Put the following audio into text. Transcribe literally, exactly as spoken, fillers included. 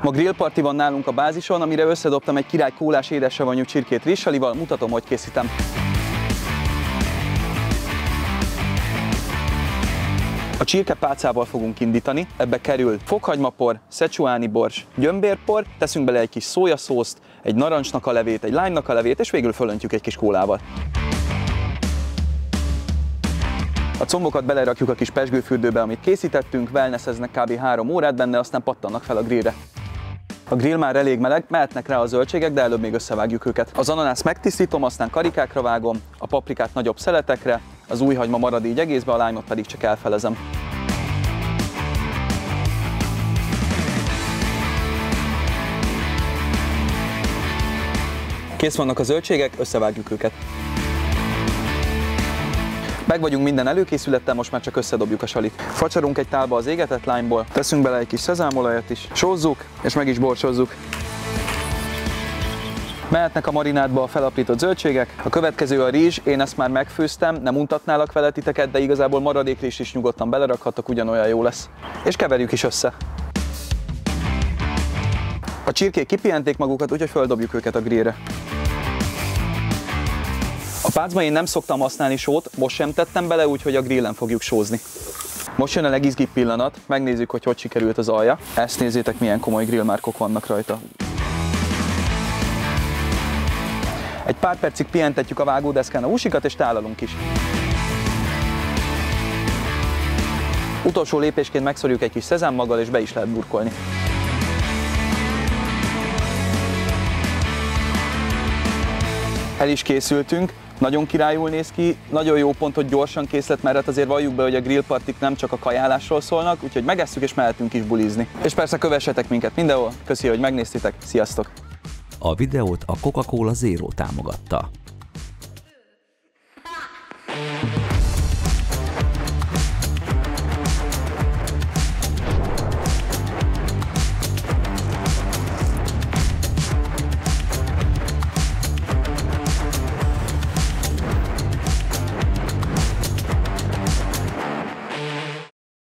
Ma grillparti van nálunk a bázison, amire összedobtam egy király kólás édessavanyú csirkét rizssalival, mutatom, hogy készítem. A csirkepálcával fogunk indítani, ebbe kerül fokhagymapor, szecsuáni bors, gyömbérpor, teszünk bele egy kis szójaszószt, egy narancsnak a levét, egy lánynak a levét, és végül fölöntjük egy kis kólával. A combokat belerakjuk a kis pezsgőfürdőbe, amit készítettünk, wellnesseznek kb. három órát benne, aztán pattannak fel a grillre. A grill már elég meleg, mehetnek rá a zöldségek, de előbb még összevágjuk őket. Az ananászt megtisztítom, aztán karikákra vágom, a paprikát nagyobb szeletekre, az újhagyma marad így egészbe, a lájmot pedig csak elfelezem. Kész vannak a zöldségek, összevágjuk őket. Meg vagyunk minden előkészülettel, most már csak összedobjuk a salit. Facsarunk egy tálba az égetett lányból, teszünk bele egy kis szezámolajat is, sózzuk és meg is borsozzuk. Mehetnek a marinádba a felaprított zöldségek. A következő a rizs, én ezt már megfőztem, nem untatnálak vele titeket, de igazából maradék rizs is nyugodtan belerakhattok, ugyanolyan jó lesz. És keverjük is össze. A csirkék kipihenték magukat, úgyhogy földobjuk őket a grillre. A pácban én nem szoktam használni sót, most sem tettem bele, úgyhogy a grillen fogjuk sózni. Most jön a legizgibb pillanat, megnézzük, hogy hogy sikerült az alja. Ezt nézzétek, milyen komoly grillmárkok vannak rajta. Egy pár percig pihentetjük a vágódeszkán a húsikat, és tálalunk is. Utolsó lépésként megszorjuk egy kis szezámmaggal, és be is lehet burkolni. El is készültünk, nagyon királyul néz ki, nagyon jó pont, hogy gyorsan kész lett, mert azért valljuk be, hogy a grillpartik nem csak a kajálásról szólnak, úgyhogy megesszük és mehetünk is bulizni. És persze kövessetek minket mindenhol, köszi, hogy megnéztétek, sziasztok! A videót a Coca-Cola Zero támogatta.